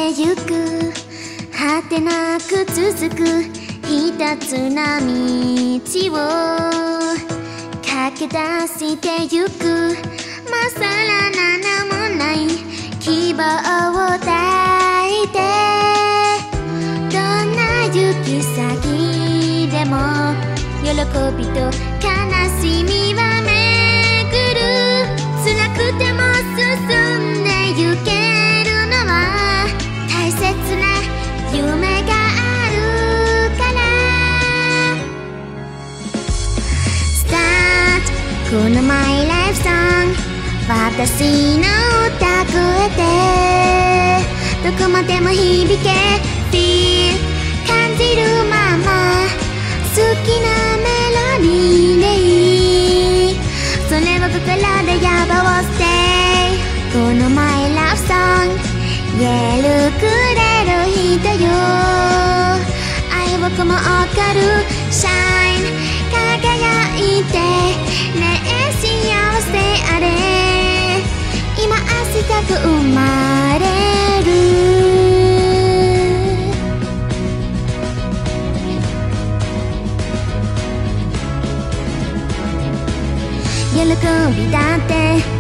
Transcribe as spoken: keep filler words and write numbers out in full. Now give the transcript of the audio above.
てゆく果てなく続くひたつな道を駆け出してゆくまさらな名もない希望を抱いてどんな行き先でも喜びと悲しみは巡る辛くても進んでゆけるのは大切な夢があるから Start この My Life Song 私の歌声でどこまでも響け Feel 感じるまま好きなメロディーでいいそれを心で宿を Stay この My Love Song 言えるくれる人よ愛をこも送る Shine 輝いてねえ幸せあれ今明日が生まれる喜びだって